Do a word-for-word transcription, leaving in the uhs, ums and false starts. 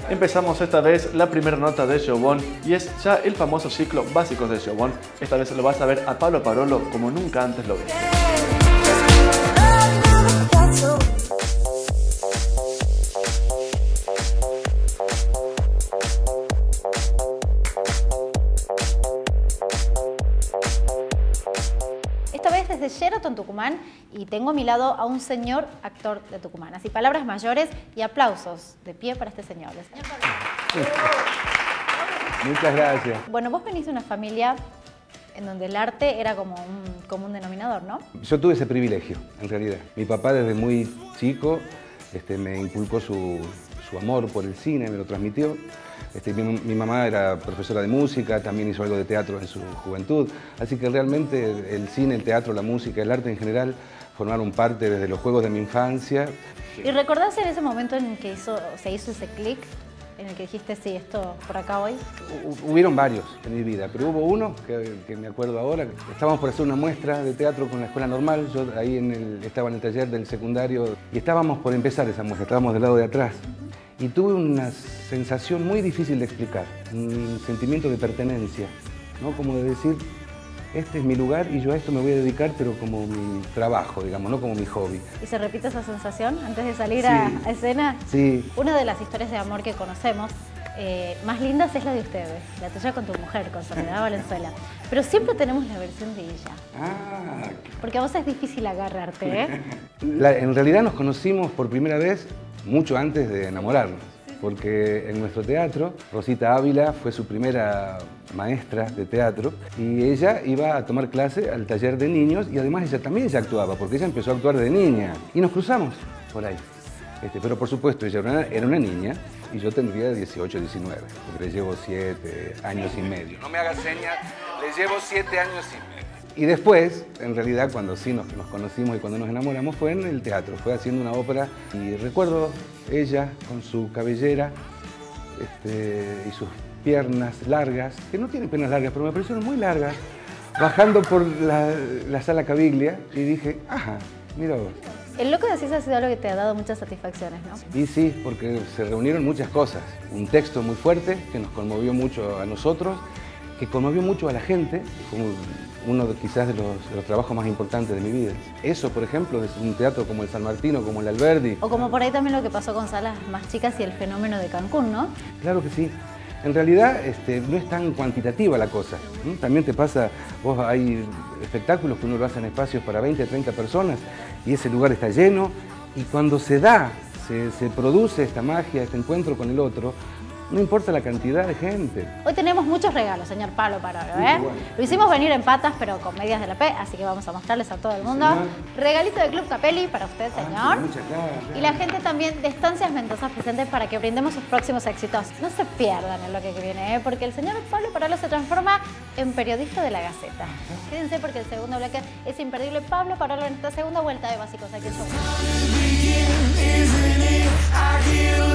Empezamos esta vez la primera nota de Showbón y es ya el famoso ciclo Básicos de Showbón. Esta vez lo vas a ver a Pablo Parolo como nunca antes lo viste. Esta vez desde Sheraton, Tucumán, y tengo a mi lado a un señor actor de Tucumán. Así, palabras mayores y aplausos de pie para este señor. El señor Pablo. Muchas gracias. Bueno, vos venís de una familia en donde el arte era como un común denominador, ¿no? Yo tuve ese privilegio, en realidad. Mi papá desde muy chico este, me inculcó su, su amor por el cine, me lo transmitió. Este, mi, mi mamá era profesora de música, también hizo algo de teatro en su juventud, así que realmente el cine, el teatro, la música, el arte en general formaron parte desde los juegos de mi infancia. ¿Y recordás en ese momento en que hizo, se hizo ese clic, en el que dijiste, sí, esto por acá hoy? Hubieron varios en mi vida, pero hubo uno que, que me acuerdo ahora. Estábamos por hacer una muestra de teatro con la escuela normal, yo ahí en el, estaba en el taller del secundario y estábamos por empezar esa muestra, estábamos del lado de atrás. Y tuve una sensación muy difícil de explicar, un sentimiento de pertenencia, ¿no? Como de decir, este es mi lugar y yo a esto me voy a dedicar, pero como mi trabajo, digamos, no como mi hobby. ¿Y se repite esa sensación antes de salir Sí. a, a escena? Sí. Una de las historias de amor que conocemos eh, más lindas es la de ustedes, la tuya con tu mujer, con Soledad Valenzuela. Pero siempre tenemos la versión de ella. Ah. Porque a vos es difícil agarrarte, ¿eh? La, en realidad nos conocimos por primera vez mucho antes de enamorarnos, porque en nuestro teatro, Rosita Ávila fue su primera maestra de teatro y ella iba a tomar clase al taller de niños y además ella también ya actuaba, porque ella empezó a actuar de niña y nos cruzamos por ahí. Este, pero por supuesto, ella era una, era una niña y yo tendría dieciocho, diecinueve, porque le llevo siete años y medio. No me hagas señas, le llevo siete años y medio. Y después, en realidad, cuando sí nos, nos conocimos y cuando nos enamoramos, fue en el teatro, fue haciendo una ópera. Y recuerdo ella con su cabellera este, y sus piernas largas, que no tienen piernas largas, pero me parecieron muy largas, bajando por la, la sala Caviglia y dije, ajá, mira vos. El Loco de Asís ha sido algo que te ha dado muchas satisfacciones, ¿no? Y sí, porque se reunieron muchas cosas. Un texto muy fuerte que nos conmovió mucho a nosotros, que conmovió mucho a la gente, fue uno de, quizás de los, de los trabajos más importantes de mi vida. Eso, por ejemplo, es un teatro como el San Martino, como el Alberdi. O como por ahí también lo que pasó con salas más chicas y el fenómeno de Cancún, ¿no? Claro que sí. En realidad este, no es tan cuantitativa la cosa. ¿Mm? También te pasa, vos hay espectáculos que uno lo hace en espacios para veinte, treinta personas y ese lugar está lleno y cuando se da, se, se produce esta magia, este encuentro con el otro, no importa la cantidad de gente. Hoy tenemos muchos regalos, señor Pablo Parolo, ¿eh? Bueno. Lo hicimos venir en patas, pero con medias de la P, así que vamos a mostrarles a todo el mundo. Señor. Regalito del Club Capelli para usted, señor. Ah, muchas gracias. Y la gente también de Estancias Mendoza presentes para que brindemos sus próximos éxitos. No se pierdan en lo que viene, ¿eh? Porque el señor Pablo Parolo se transforma en periodista de la Gaceta. Quédense porque el segundo bloque es imperdible. Pablo Parolo en esta segunda vuelta de Básicos aquí en Showbón.